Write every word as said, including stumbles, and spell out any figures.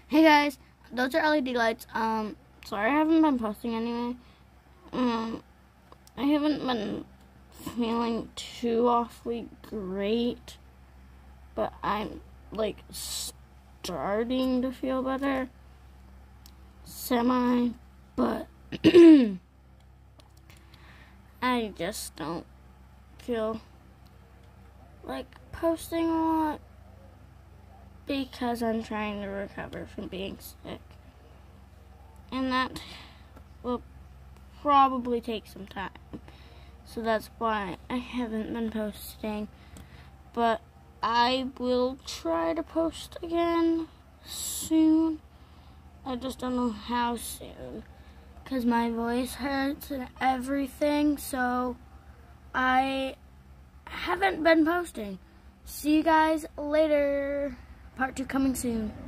Hey guys, those are L E D lights. Um, sorry I haven't been posting anyway. Um, I haven't been feeling too awfully great, but I'm like starting to feel better, semi, but I just don't feel like posting a lot because I'm trying to recover from being sick, and that will probably take some time, so that's why I haven't been posting, but I will try to post again soon. I just don't know how soon, because my voice hurts and everything, so I haven't been posting. See you guys later. Part two coming soon.